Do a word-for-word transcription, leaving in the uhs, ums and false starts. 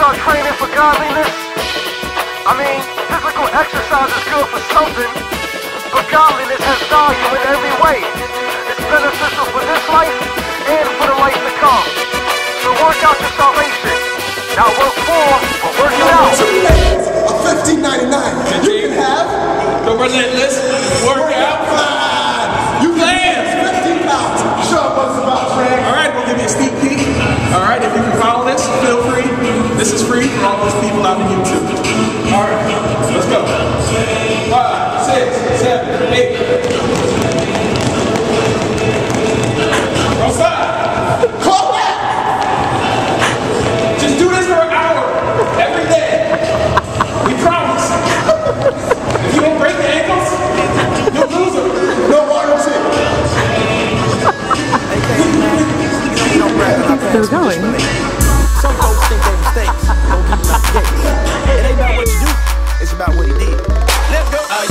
about training for godliness? I mean, physical exercise is good for something, but godliness has value in every way. It's beneficial for this life and for the life to come. So work out your salvation. Not work for, but work it out. Two days of fifteen ninety-nine. You can have the Relent-LESS workout. You can have fifteen pounds. Show up what it's about, Frank. All right, we'll give you a sneak peek. All right, if you can follow this, feel free. This is free for all those people out on YouTube. All right, let's go. Five, six, seven, eight. Don't stop. Call back. Just do this for an hour every day. We promise. If you don't break the ankles, you'll lose them. No warranty. Still going. Some folks think they mistakes. Don't be mistakes. It ain't about what you do, it's about what you did. Let's go.